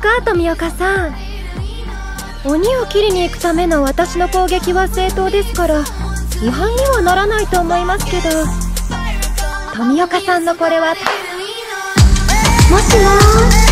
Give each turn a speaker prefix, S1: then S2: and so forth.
S1: か富岡さん。鬼を切りに行くための私の攻撃は正当ですから違反にはならないと思いますけど、富岡さんのこれは。もしもーし。